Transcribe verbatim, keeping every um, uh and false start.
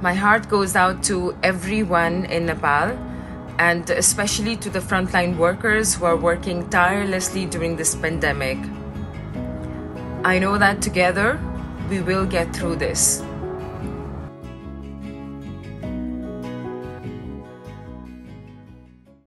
My heart goes out to everyone in Nepal, and especially to the frontline workers who are working tirelessly during this pandemic. I know that together we will get through this.